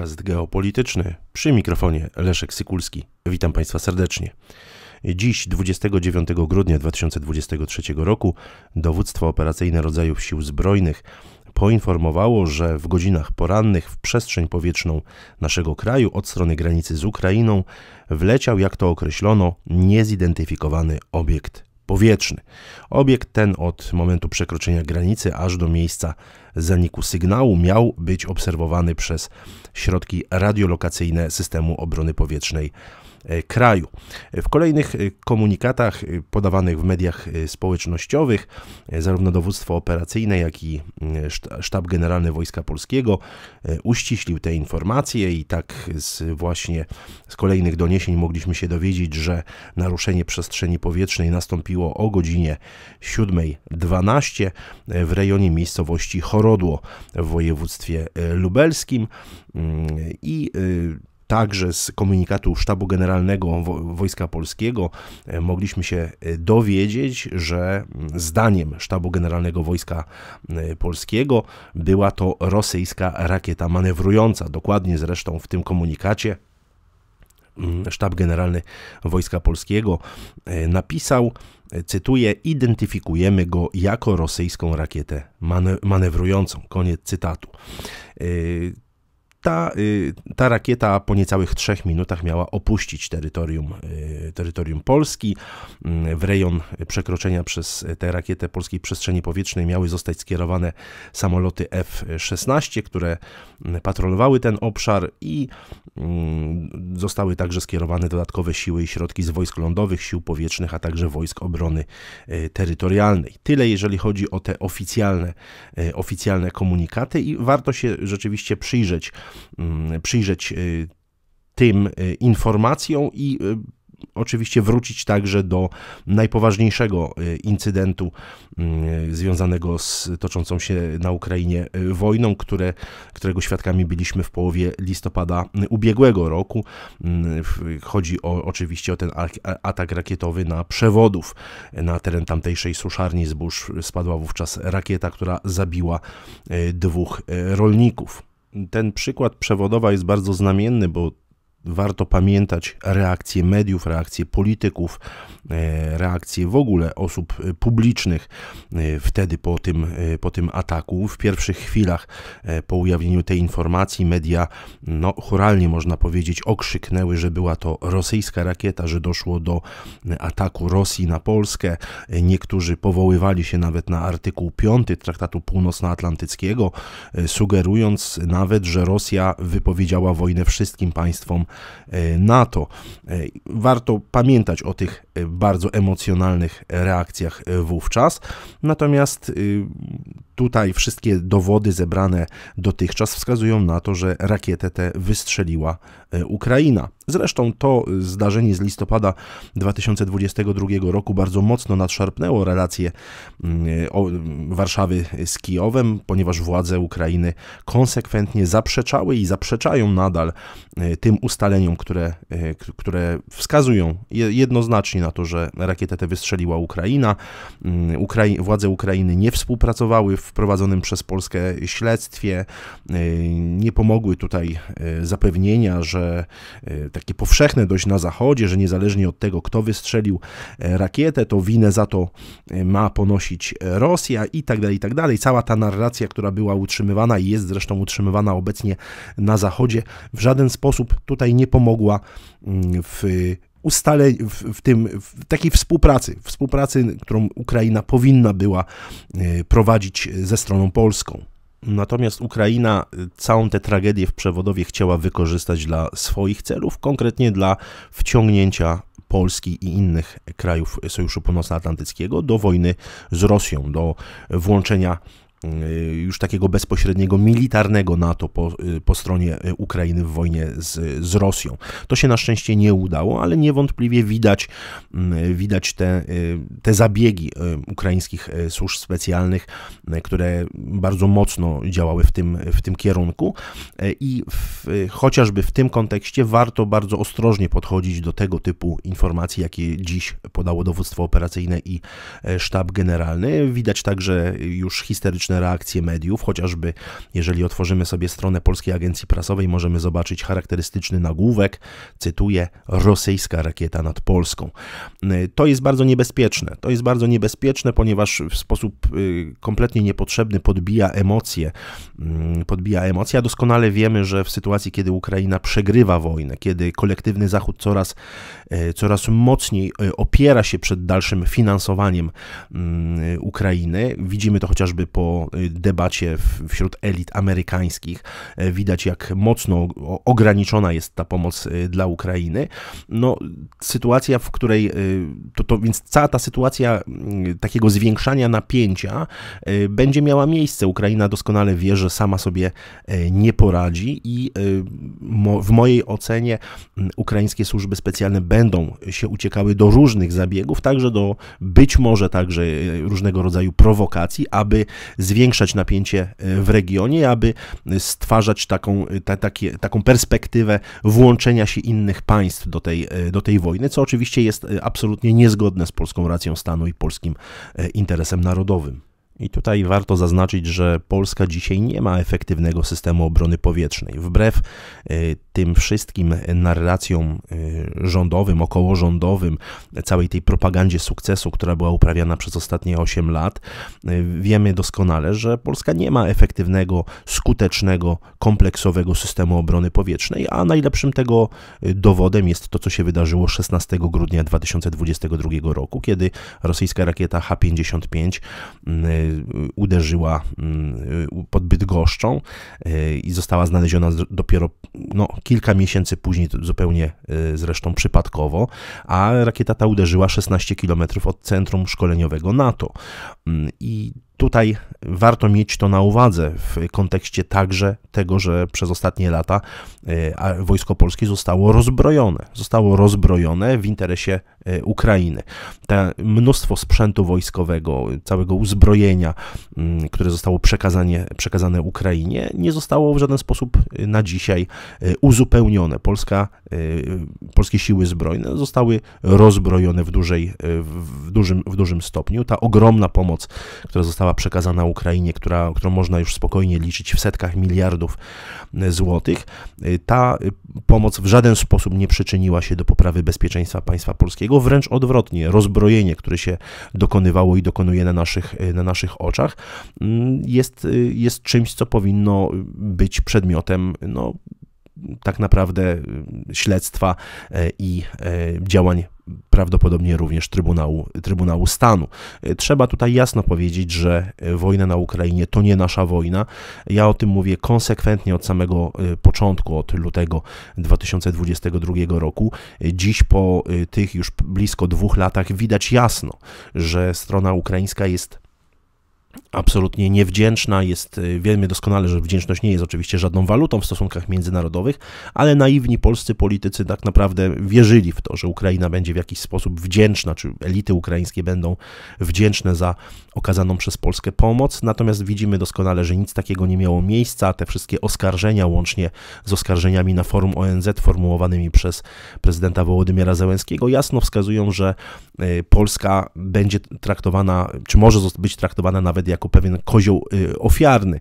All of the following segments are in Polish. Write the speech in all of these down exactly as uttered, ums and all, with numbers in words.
Podcast geopolityczny. Przy mikrofonie Leszek Sykulski. Witam Państwa serdecznie. Dziś, dwudziestego dziewiątego grudnia dwa tysiące dwudziestego trzeciego roku, Dowództwo Operacyjne Rodzajów Sił Zbrojnych poinformowało, że w godzinach porannych w przestrzeń powietrzną naszego kraju od strony granicy z Ukrainą wleciał, jak to określono, niezidentyfikowany obiekt powietrzny. Obiekt ten od momentu przekroczenia granicy aż do miejsca zaniku sygnału miał być obserwowany przez środki radiolokacyjne systemu obrony powietrznej kraju. W kolejnych komunikatach podawanych w mediach społecznościowych zarówno Dowództwo Operacyjne, jak i Sztab Generalny Wojska Polskiego uściślił te informacje i tak z właśnie z kolejnych doniesień mogliśmy się dowiedzieć, że naruszenie przestrzeni powietrznej nastąpiło o godzinie siódmej dwanaście w rejonie miejscowości Chorodło w województwie lubelskim i Także z komunikatu Sztabu Generalnego Wojska Polskiego mogliśmy się dowiedzieć, że zdaniem Sztabu Generalnego Wojska Polskiego była to rosyjska rakieta manewrująca. Dokładnie zresztą w tym komunikacie Sztab Generalny Wojska Polskiego napisał, cytuję: identyfikujemy go jako rosyjską rakietę manewrującą. Koniec cytatu. Ta, ta rakieta po niecałych trzech minutach miała opuścić terytorium, terytorium Polski. W rejon przekroczenia przez tę rakietę polskiej przestrzeni powietrznej miały zostać skierowane samoloty F szesnaście, które patrolowały ten obszar, i zostały także skierowane dodatkowe siły i środki z wojsk lądowych, sił powietrznych, a także wojsk obrony terytorialnej. Tyle jeżeli chodzi o te oficjalne, oficjalne komunikaty i warto się rzeczywiście przyjrzeć przyjrzeć tym informacjom i oczywiście wrócić także do najpoważniejszego incydentu związanego z toczącą się na Ukrainie wojną, które, którego świadkami byliśmy w połowie listopada ubiegłego roku. Chodzi o, oczywiście o ten atak rakietowy na przewodów na teren tamtejszej suszarni zbóż. Spadła wówczas rakieta, która zabiła dwóch rolników. Ten przykład przewodowa jest bardzo znamienny, bo warto pamiętać reakcje mediów, reakcje polityków, reakcje w ogóle osób publicznych wtedy po tym, po tym ataku. W pierwszych chwilach po ujawnieniu tej informacji media, no chóralnie można powiedzieć, okrzyknęły, że była to rosyjska rakieta, że doszło do ataku Rosji na Polskę. Niektórzy powoływali się nawet na artykuł piąty Traktatu Północnoatlantyckiego, sugerując nawet, że Rosja wypowiedziała wojnę wszystkim państwom NATO. Warto pamiętać o tych bardzo emocjonalnych reakcjach wówczas. Natomiast tutaj wszystkie dowody zebrane dotychczas wskazują na to, że rakietę tę wystrzeliła Ukraina. Zresztą to zdarzenie z listopada dwa tysiące dwudziestego drugiego roku bardzo mocno nadszarpnęło relacje Warszawy z Kijowem, ponieważ władze Ukrainy konsekwentnie zaprzeczały i zaprzeczają nadal tym ustaleniom, które, które wskazują jednoznacznie na to, że rakietę tę wystrzeliła Ukraina. Ukrai- władze Ukrainy nie współpracowały w prowadzonym przez Polskę śledztwie, nie pomogły tutaj zapewnienia, że takie powszechne dość na Zachodzie, że niezależnie od tego, kto wystrzelił rakietę, to winę za to ma ponosić Rosja i tak dalej, i tak dalej. Cała ta narracja, która była utrzymywana i jest zresztą utrzymywana obecnie na Zachodzie, w żaden sposób tutaj nie pomogła w ustaleń, w, w tym, w takiej współpracy, współpracy, którą Ukraina powinna była prowadzić ze stroną polską. Natomiast Ukraina całą tę tragedię w Przewodowie chciała wykorzystać dla swoich celów, konkretnie dla wciągnięcia Polski i innych krajów Sojuszu Północnoatlantyckiego do wojny z Rosją, do włączenia już takiego bezpośredniego militarnego NATO po, po stronie Ukrainy w wojnie z, z Rosją. To się na szczęście nie udało, ale niewątpliwie widać, widać te, te zabiegi ukraińskich służb specjalnych, które bardzo mocno działały w tym, w tym kierunku i w, chociażby w tym kontekście warto bardzo ostrożnie podchodzić do tego typu informacji, jakie dziś podało Dowództwo Operacyjne i Sztab Generalny. Widać także już histeryczne liczne reakcje mediów, chociażby jeżeli otworzymy sobie stronę Polskiej Agencji Prasowej, możemy zobaczyć charakterystyczny nagłówek, cytuję: rosyjska rakieta nad Polską. To jest bardzo niebezpieczne. To jest bardzo niebezpieczne, ponieważ w sposób kompletnie niepotrzebny podbija emocje. Podbija emocje, a doskonale wiemy, że w sytuacji, kiedy Ukraina przegrywa wojnę, kiedy kolektywny Zachód coraz, coraz mocniej opiera się przed dalszym finansowaniem Ukrainy, widzimy to chociażby po debacie wśród elit amerykańskich, widać, jak mocno ograniczona jest ta pomoc dla Ukrainy. No, sytuacja, w której, to, to więc cała ta sytuacja takiego zwiększania napięcia będzie miała miejsce. Ukraina doskonale wie, że sama sobie nie poradzi i w mojej ocenie ukraińskie służby specjalne będą się uciekały do różnych zabiegów, także do być może także różnego rodzaju prowokacji, aby zwiększać napięcie w regionie, aby stwarzać taką, ta, takie, taką perspektywę włączenia się innych państw do tej, do tej wojny, co oczywiście jest absolutnie niezgodne z polską racją stanu i polskim interesem narodowym. I tutaj warto zaznaczyć, że Polska dzisiaj nie ma efektywnego systemu obrony powietrznej. Wbrew y, tym wszystkim narracjom y, rządowym, okołorządowym, całej tej propagandzie sukcesu, która była uprawiana przez ostatnie osiem lat, y, wiemy doskonale, że Polska nie ma efektywnego, skutecznego, kompleksowego systemu obrony powietrznej, a najlepszym tego dowodem jest to, co się wydarzyło szesnastego grudnia dwa tysiące dwudziestego drugiego roku, kiedy rosyjska rakieta H pięćdziesiąt pięć y, uderzyła pod Bydgoszczą i została znaleziona dopiero no, kilka miesięcy później, zupełnie zresztą przypadkowo, a rakieta ta uderzyła szesnaście kilometrów od centrum szkoleniowego NATO. I tutaj warto mieć to na uwadze w kontekście także tego, że przez ostatnie lata wojsko polskie zostało rozbrojone. Zostało rozbrojone w interesie Ukrainy. To mnóstwo sprzętu wojskowego, całego uzbrojenia, które zostało przekazane, przekazane Ukrainie, nie zostało w żaden sposób na dzisiaj uzupełnione. Polska, polskie siły zbrojne zostały rozbrojone w, dużej, w, dużym, w dużym stopniu. Ta ogromna pomoc, która została przekazana Ukrainie, która, którą można już spokojnie liczyć w setkach miliardów złotych, ta pomoc w żaden sposób nie przyczyniła się do poprawy bezpieczeństwa państwa polskiego, wręcz odwrotnie. Rozbrojenie, które się dokonywało i dokonuje na naszych, na naszych oczach, jest, jest czymś, co powinno być przedmiotem no, tak naprawdę śledztwa i działań prawdopodobnie również Trybunału, Trybunału Stanu. Trzeba tutaj jasno powiedzieć, że wojna na Ukrainie to nie nasza wojna. Ja o tym mówię konsekwentnie od samego początku, od lutego dwa tysiące dwudziestego drugiego roku. Dziś po tych już blisko dwóch latach widać jasno, że strona ukraińska jest absolutnie niewdzięczna, jest, wiemy doskonale, że wdzięczność nie jest oczywiście żadną walutą w stosunkach międzynarodowych, ale naiwni polscy politycy tak naprawdę wierzyli w to, że Ukraina będzie w jakiś sposób wdzięczna, czy elity ukraińskie będą wdzięczne za okazaną przez Polskę pomoc, natomiast widzimy doskonale, że nic takiego nie miało miejsca. Te wszystkie oskarżenia, łącznie z oskarżeniami na forum O N Z formułowanymi przez prezydenta Wołodymyra Zełenskiego, jasno wskazują, że Polska będzie traktowana, czy może być traktowana nawet jako pewien kozioł ofiarny,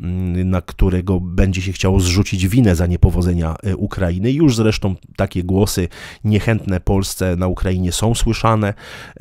na którego będzie się chciało zrzucić winę za niepowodzenia Ukrainy. Już zresztą takie głosy niechętne Polsce na Ukrainie są słyszane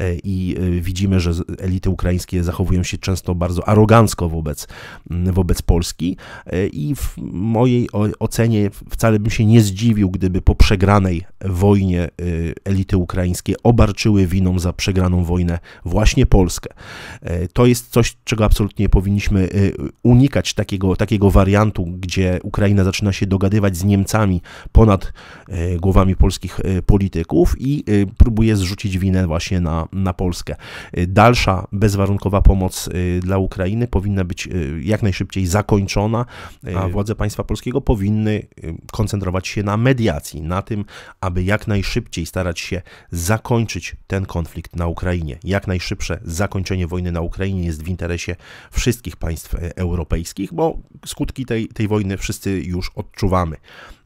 i widzimy, że elity ukraińskie zachowują się często bardzo arogancko wobec, wobec Polski i w mojej ocenie wcale bym się nie zdziwił, gdyby po przegranej wojnie elity ukraińskie obarczyły winą za przegraną wojnę właśnie Polskę. To jest coś, czego absolutnie nie powinniśmy unikać, takiego, takiego wariantu, gdzie Ukraina zaczyna się dogadywać z Niemcami ponad głowami polskich polityków i próbuje zrzucić winę właśnie na, na Polskę. Dalsza, bezwarunkowa pomoc dla Ukrainy powinna być jak najszybciej zakończona, a władze państwa polskiego powinny koncentrować się na mediacji, na tym, aby jak najszybciej starać się zakończyć ten konflikt na Ukrainie. Jak najszybsze zakończenie wojny na Ukrainie jest w interesie wszystkich państw europejskich, bo skutki tej, tej wojny wszyscy już odczuwamy.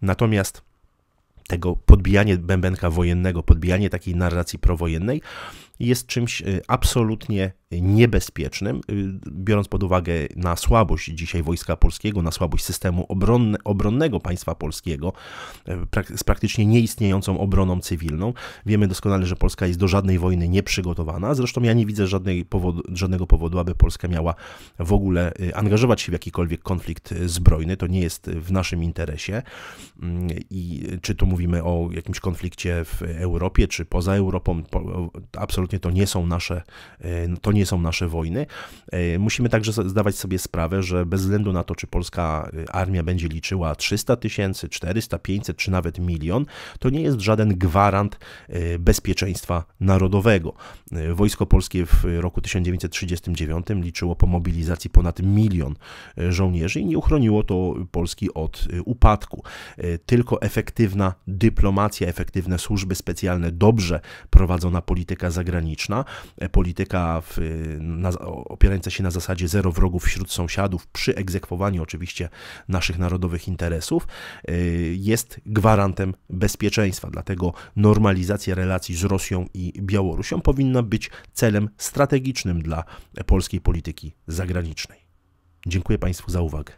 Natomiast tego podbijanie bębenka wojennego, podbijanie takiej narracji prowojennej jest czymś absolutnie niebezpiecznym, biorąc pod uwagę na słabość dzisiaj Wojska Polskiego, na słabość systemu obronne, obronnego państwa polskiego, z praktycznie nieistniejącą obroną cywilną. Wiemy doskonale, że Polska jest do żadnej wojny nieprzygotowana, zresztą ja nie widzę żadnej powodu, żadnego powodu, aby Polska miała w ogóle angażować się w jakikolwiek konflikt zbrojny, to nie jest w naszym interesie i czy tu mówimy o jakimś konflikcie w Europie, czy poza Europą, absolutnie to nie są nasze, to nie są nasze wojny. Musimy także zdawać sobie sprawę, że bez względu na to, czy polska armia będzie liczyła trzysta tysięcy, czterysta, pięćset, czy nawet milion, to nie jest żaden gwarant bezpieczeństwa narodowego. Wojsko polskie w roku tysiąc dziewięćset trzydziestym dziewiątym liczyło po mobilizacji ponad milion żołnierzy i nie uchroniło to Polski od upadku. Tylko efektywna dyplomacja, efektywne służby specjalne, dobrze prowadzona polityka zagraniczna, polityka w, na, opierająca się na zasadzie zero wrogów wśród sąsiadów, przy egzekwowaniu oczywiście naszych narodowych interesów, jest gwarantem bezpieczeństwa. Dlatego normalizacja relacji z Rosją i Białorusią powinna być celem strategicznym dla polskiej polityki zagranicznej. Dziękuję Państwu za uwagę.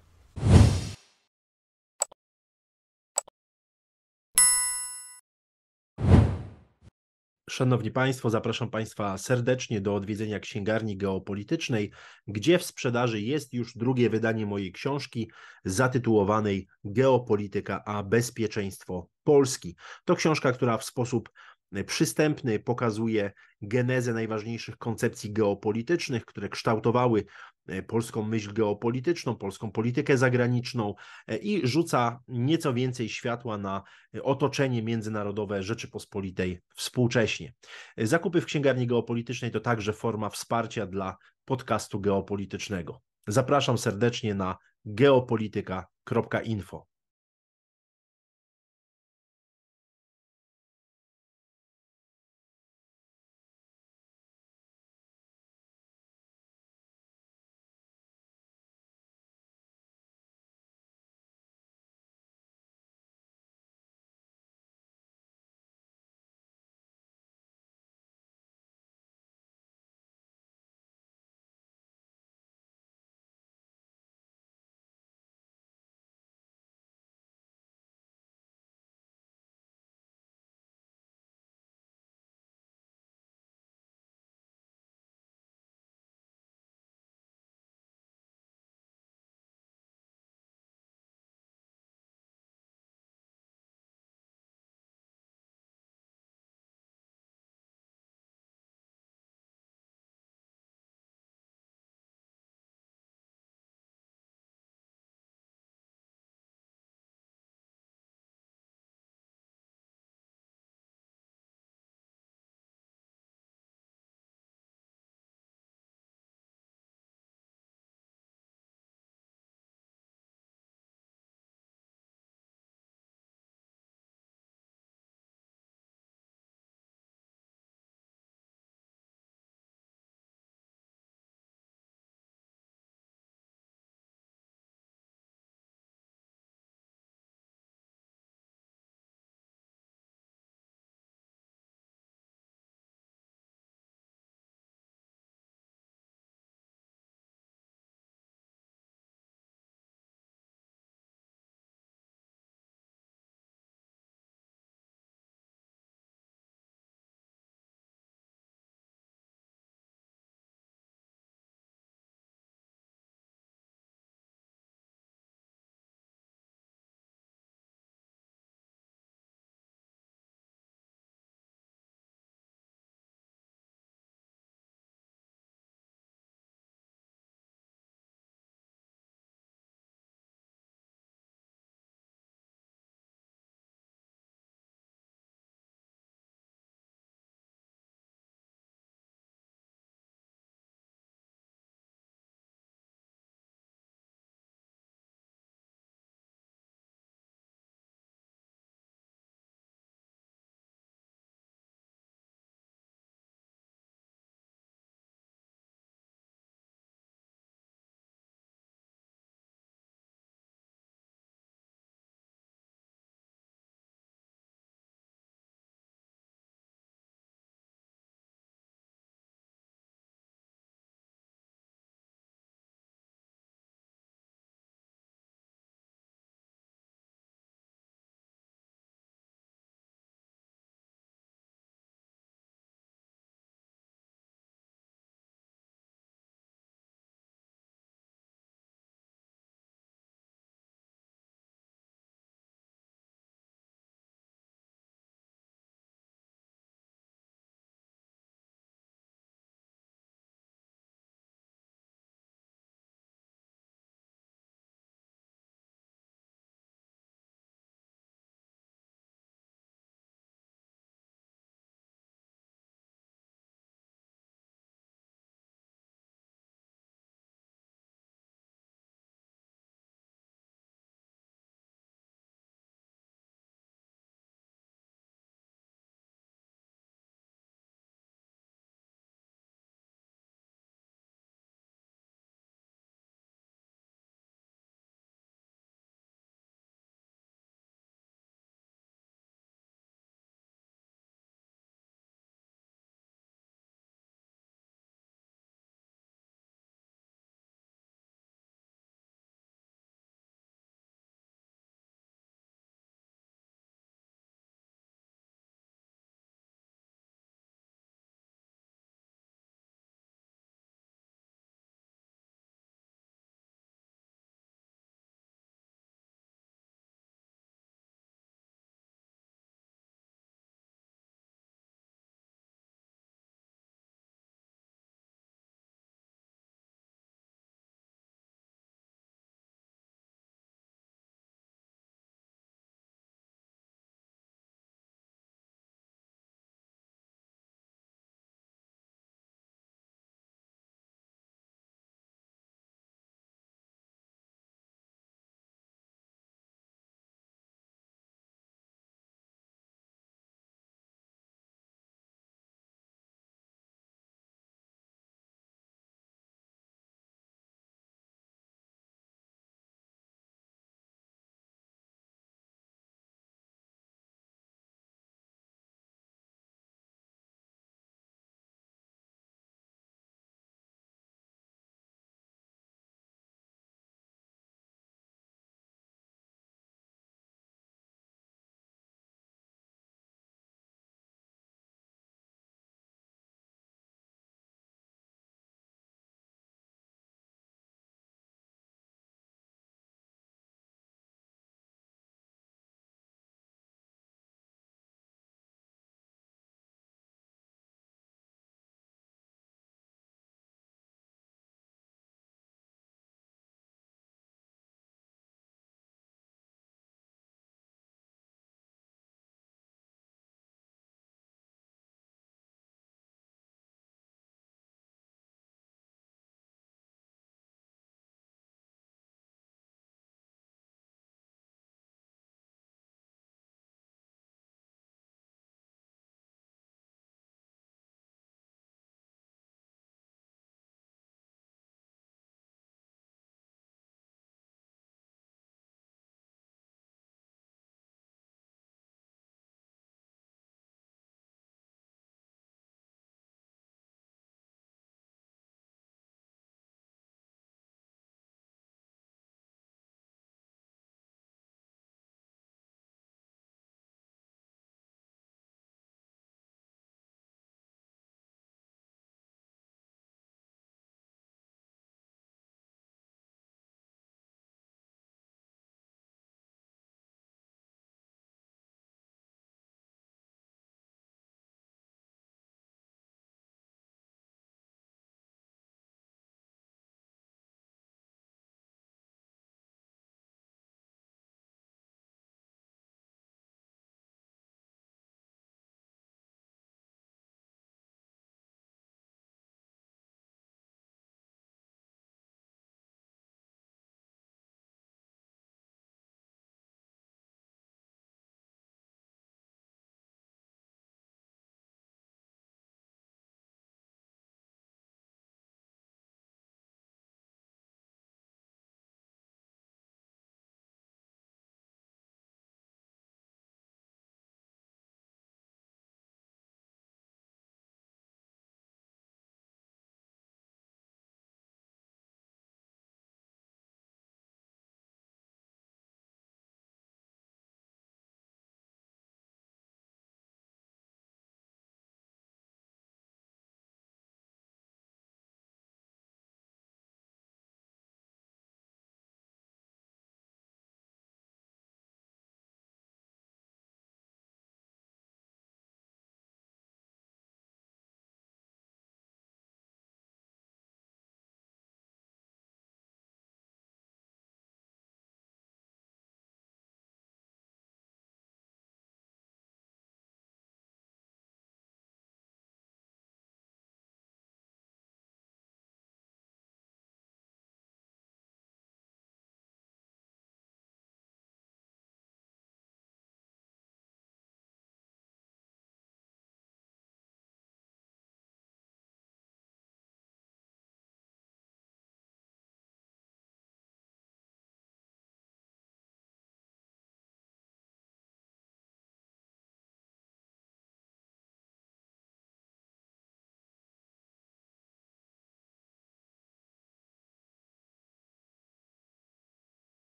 Szanowni Państwo, zapraszam Państwa serdecznie do odwiedzenia Księgarni Geopolitycznej, gdzie w sprzedaży jest już drugie wydanie mojej książki zatytułowanej Geopolityka a bezpieczeństwo Polski. To książka, która w sposób przystępny pokazuje genezę najważniejszych koncepcji geopolitycznych, które kształtowały polską myśl geopolityczną, polską politykę zagraniczną i rzuca nieco więcej światła na otoczenie międzynarodowe Rzeczypospolitej współcześnie. Zakupy w Księgarni Geopolitycznej to także forma wsparcia dla podcastu geopolitycznego. Zapraszam serdecznie na geopolityka kropka info.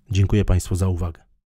Dziękuję Państwu za uwagę.